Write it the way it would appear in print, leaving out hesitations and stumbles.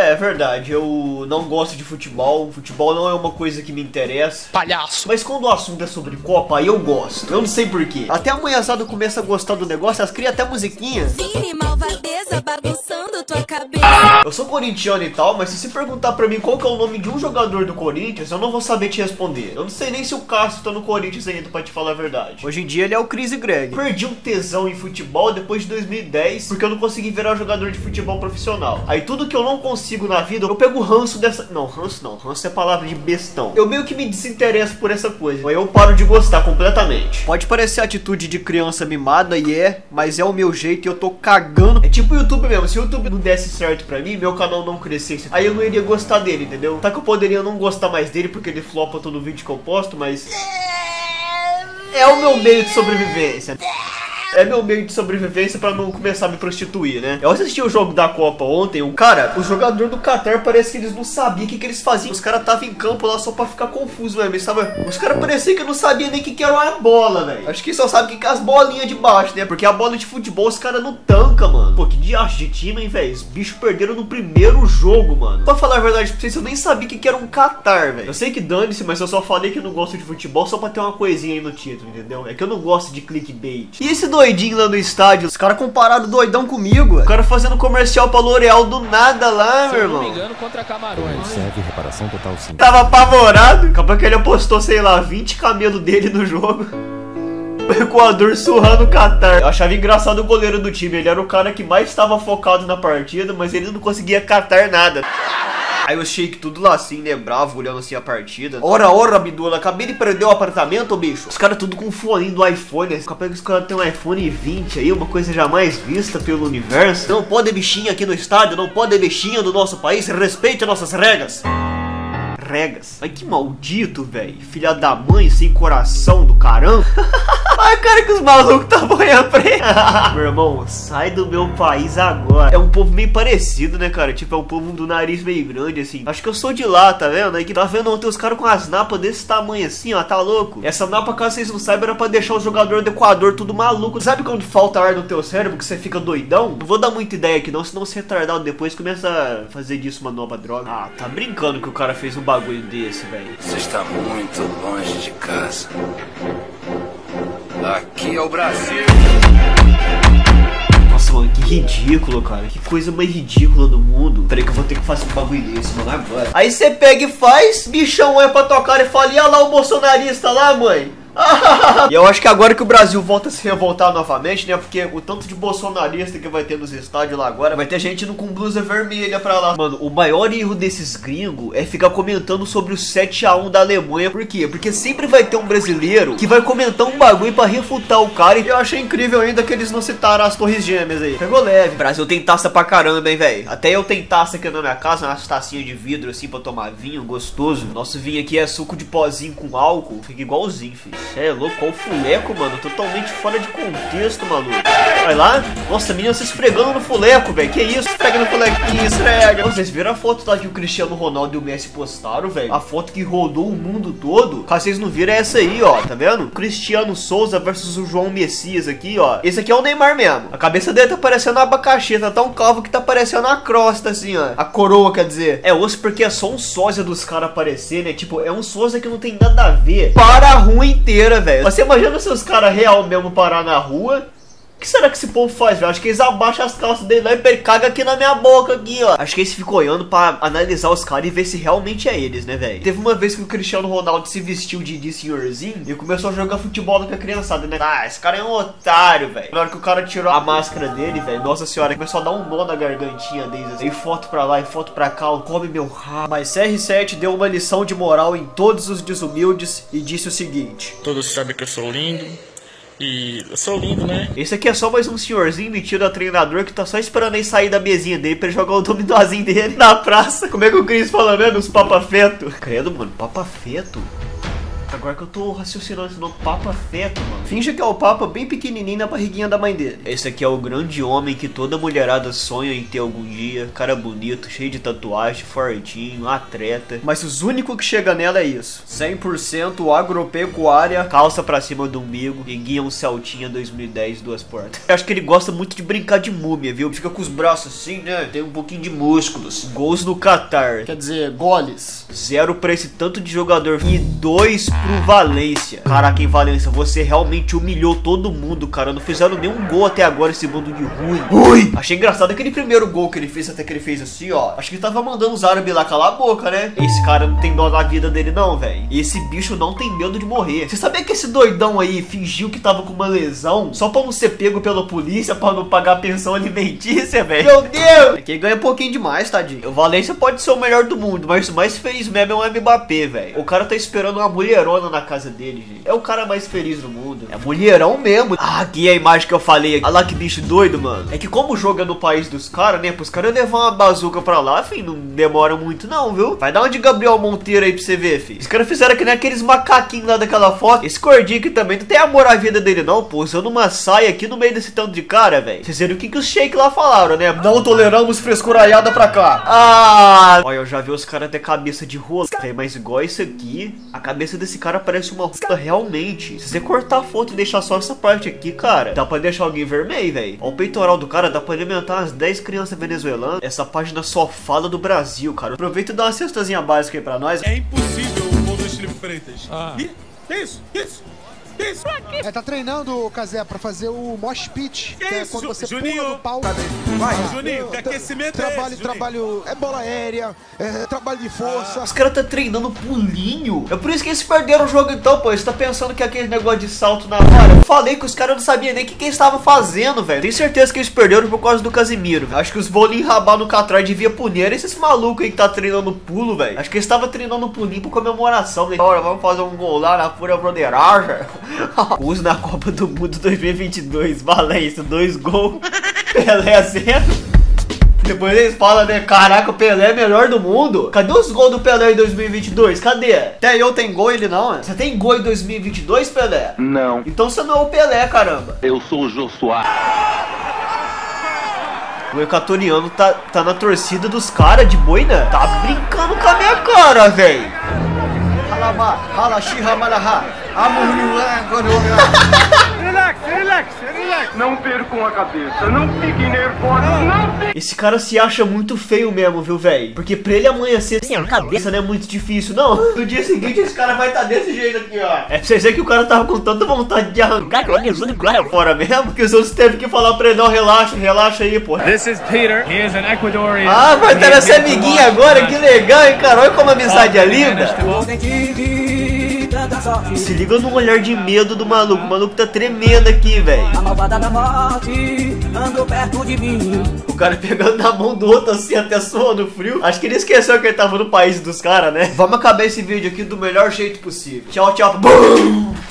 É verdade, eu não gosto de futebol. Futebol não é uma coisa que me interessa. Palhaço. Mas quando o assunto é sobre Copa, aí eu gosto. Eu não sei porquê. Até a manhãzada começa a gostar do negócio, elas criam até musiquinha. Vini, malvadeza, bagunçando tua cabeça. Eu sou corintiano e tal, mas se você perguntar pra mim qual que é o nome de um jogador do Corinthians, eu não vou saber te responder. Eu não sei nem se o Cássio tá no Corinthians ainda, pra te falar a verdade. Hoje em dia ele é o Chris Greg. Perdi um tesão em futebol depois de 2010, porque eu não consegui virar jogador de futebol profissional. Aí tudo que eu não consigo na vida, eu pego ranço dessa... Não, ranço é palavra de bestão. Eu meio que me desinteresso por essa coisa. Aí eu paro de gostar completamente. Pode parecer atitude de criança mimada, e mas é o meu jeito e eu tô cagando. É tipo o YouTube mesmo, se o YouTube não desse certo pra mim, meu canal não crescesse, aí eu não iria gostar dele, entendeu? Tá que eu poderia não gostar mais dele porque ele flopa todo vídeo que eu posto, mas... é o meu meio de sobrevivência. É meu meio de sobrevivência pra não começar a me prostituir, né? Eu assisti o jogo da Copa ontem. O jogador do Qatar parece que eles não sabiam o que eles faziam. Os caras estavam em campo lá só pra ficar confuso mesmo. Os caras pareciam que não sabiam nem o que era uma bola, velho. Acho que só sabem o que é as bolinhas de baixo, né? Porque a bola de futebol os caras não tancam, mano. Pô, que diacho de time, hein, velho? Os bichos perderam no primeiro jogo, mano. Pra falar a verdade pra vocês, eu nem sabia o que era um Qatar, velho. Eu sei que dane-se, mas eu só falei que não gosto de futebol só pra ter uma coisinha aí no título, entendeu? É que eu não gosto de clickbait. E esse doidinho lá no estádio, os caras compararam doidão comigo. O cara fazendo comercial pra L'Oreal do nada lá, meu irmão. Se eu não me engano, contra Camarões. Serve reparação total sim. Tava apavorado. Acabou que ele apostou, sei lá, 20 camelos dele no jogo. O Equador surrando o Qatar. Eu achava engraçado o goleiro do time. Ele era o cara que mais estava focado na partida, mas ele não conseguia catar nada. Aí o Sheik tudo lá assim, né, bravo, olhando assim a partida. Ora, Abdullah, acabei de perder o apartamento, bicho. Os caras tudo com o fone do iPhone, né? Capaz que os caras têm um iPhone 20 aí, uma coisa jamais vista pelo universo. Não pode bichinha aqui no estádio, não pode bichinha do nosso país, respeite as nossas regras. Ai, que maldito, velho. Filha da mãe, sem coração do caramba. Ai, cara, que os malucos tá boia preta. Meu irmão, sai do meu país agora. É um povo meio parecido, né, cara? Tipo, é um povo do nariz meio grande, assim. Acho que eu sou de lá, tá vendo? Aí que tá vendo ontem os caras com as napas desse tamanho assim, ó. Tá louco? Essa napa, caso vocês não saibam, era pra deixar o jogador do Equador tudo maluco. Sabe quando falta ar no teu cérebro, que você fica doidão? Não vou dar muita ideia aqui não, senão você retardado depois começa a fazer disso uma nova droga. Ah, tá brincando que o cara fez um bagulho desse, velho. Você está muito longe de casa. Aqui é o Brasil. Nossa, mano, que ridículo, cara. Que coisa mais ridícula do mundo. Peraí que eu vou ter que fazer um bagulho desse, mano, agora. Aí você pega e faz, bichão é pra tocar e fala, e olha lá o bolsonarista lá, mãe. E eu acho que agora que o Brasil volta a se revoltar novamente, né? Porque o tanto de bolsonarista que vai ter nos estádios lá agora, vai ter gente indo com blusa vermelha pra lá. Mano, o maior erro desses gringos é ficar comentando sobre o 7-1 da Alemanha. Por quê? Porque sempre vai ter um brasileiro que vai comentar um bagulho pra refutar o cara. E eu achei incrível ainda que eles não citaram as torres gêmeas aí. Pegou leve. O Brasil tem taça pra caramba, hein, velho. Até eu tenho taça aqui na minha casa, umas tacinhas de vidro assim pra tomar vinho, gostoso. Nosso vinho aqui é suco de pozinho com álcool. Fica igualzinho, filho. Cê é louco, qual o fuleco, mano? Totalmente fora de contexto, maluco. Vai lá. Nossa, a menina se esfregando no fuleco, velho. Que isso? Esfrega no fulequinho, esfrega. Vocês viram a foto lá que o Cristiano Ronaldo e o Messi postaram, velho? A foto que rodou o mundo todo. Caso vocês não viram, é essa aí, ó. Tá vendo? Cristiano Souza versus o João Messias aqui, ó. Esse aqui é o Neymar mesmo. A cabeça dele tá parecendo um abacaxi. Tá tão calvo que tá parecendo uma crosta, assim, ó. A coroa, quer dizer. É osso porque é só um sósia dos caras aparecer, né? Tipo, é um sósia que não tem nada a ver para a rua inteira, velho. Você imagina se os caras real mesmo parar na rua? O que será que esse povo faz, velho? Acho que eles abaixam as calças dele lá e ele caga aqui na minha boca, aqui, ó. Acho que eles ficam olhando pra analisar os caras e ver se realmente é eles, né, velho? Teve uma vez que o Cristiano Ronaldo se vestiu de senhorzinho e começou a jogar futebol com a criançada, né? Ah, esse cara é um otário, velho. Na hora que o cara tirou a máscara dele, velho, nossa senhora, começou a dar um nó na gargantinha deles, assim. E foto pra lá e foto pra cá, come meu rabo. Mas CR7 deu uma lição de moral em todos os desumildes e disse o seguinte: todos sabem que eu sou lindo. E eu sou lindo, né? Esse aqui é só mais um senhorzinho metido a treinador que tá só esperando aí sair da mesinha dele pra ele jogar o dominózinho dele na praça. Como é que o Cris fala mesmo? Os papafeto. Credo, mano, papafeto. Agora que eu tô raciocinando esse nome, Papa Feto, mano. Finge que é o Papa bem pequenininho na barriguinha da mãe dele. Esse aqui é o grande homem que toda mulherada sonha em ter algum dia. Cara bonito, cheio de tatuagem, fortinho, atleta. Mas os únicos que chega nela é isso. 100% agropecuária, calça pra cima do umbigo e guia um Celtinha 2010 2 portas. Eu acho que ele gosta muito de brincar de múmia, viu? Fica com os braços assim, né? Tem um pouquinho de músculos. Gols no Qatar. Quer dizer, goles. 0 pra esse tanto de jogador e 2 pro Valência. Caraca, em Valência, você realmente humilhou todo mundo, cara. Não fizeram nenhum gol até agora, esse bando de ruim. Ui! Achei engraçado aquele primeiro gol que ele fez, até que ele fez assim, ó. Acho que ele tava mandando os árabes lá calar a boca, né? Esse cara não tem dó na vida dele não, velho. E esse bicho não tem medo de morrer. Você sabia que esse doidão aí fingiu que tava com uma lesão só pra não ser pego pela polícia, pra não pagar pensão alimentícia, velho? Meu Deus! Aqui ganha um pouquinho demais, tadinho. O Valência pode ser o melhor do mundo, mas o mais feliz mesmo é o Mbappé, velho. O cara tá esperando uma mulherona na casa dele, gente. É o cara mais feliz do mundo. É mulherão mesmo. Ah, aqui é a imagem que eu falei. Olha lá que bicho doido, mano. É que como joga no país dos caras, né? Pros caras levar uma bazuca pra lá, filho, não demora muito não, viu? Vai dar uma de Gabriel Monteiro aí pra você ver, filho. Os caras fizeram que nem aqueles macaquinhos lá daquela foto. Esse gordinho aqui também não tem amor à vida dele não, pô. Usando uma saia aqui no meio desse tanto de cara, velho. Vocês viram o que os shake lá falaram, né? Não toleramos frescuraiada pra cá. Ah! Olha, eu já vi os caras ter cabeça de rola, velho. Mas igual isso aqui, a cabeça desse cara parece uma rola realmente. Se você cortar a foto e deixar só essa parte aqui, cara, dá pra deixar alguém vermelho, velho. Olha o peitoral do cara, dá pra alimentar umas 10 crianças venezuelanas. Essa página só fala do Brasil, cara. Aproveita e dá uma cestazinha básica aí pra nós. É impossível o Rodolfo Felipe Freitas. Ih, isso. Isso. Tá treinando, Cazé, pra fazer o mosh pit. Que é quando você Juninho, pula no pau. Vai, Juninho, que aquecimento é esse, trabalho, é bola aérea, é trabalho de força. Os caras tá treinando pulinho. É por isso que eles perderam o jogo então, pô. Você tá pensando que é aquele negócio de salto na vara? Eu falei que os caras não sabiam nem o que eles estavam fazendo, velho. Tenho certeza que eles perderam por causa do Casimiro, véio. Acho que os vôlei rabar no Qatar devia punir esses malucos aí que tá treinando pulo, velho. Acho que eles estavam treinando pulinho por comemoração, né? Agora vamos fazer um gol lá na pura broderagem. Uso na Copa do Mundo 2022, Valência, 2 gols, Pelé 0. Depois eles falam, né, caraca, o Pelé é melhor do mundo. Cadê os gols do Pelé em 2022? Cadê? Até eu tenho gol, ele não, né? Você tem gol em 2022, Pelé? Não. Então você não é o Pelé, caramba. Eu sou o Jô Soares. O equatoriano tá na torcida dos caras de boina. Tá brincando com a minha cara, velho. Relax. Não percam a cabeça, não fiquem nervosos, não fiquem... Esse cara se acha muito feio mesmo, viu, velho? Porque pra ele amanhecer sem a cabeça não é muito difícil, não. No dia seguinte esse cara vai estar desse jeito aqui, ó. É pra vocês verem que o cara tava com tanta vontade de arrancar fora mesmo, que os outros teve que falar pra ele, não, relaxa aí, pô. This is Peter, he is an Ecuadorian. Ah, vai estar essa amiguinha agora, que legal, hein, cara? Olha como a amizade é linda. Se liga no olhar de medo do maluco. O maluco tá tremendo aqui, velho. A malvada da morte andou perto de mim. O cara pegando na mão do outro assim, até suando frio. Acho que ele esqueceu que ele tava no país dos caras, né? Vamos acabar esse vídeo aqui do melhor jeito possível. Tchau. Bum!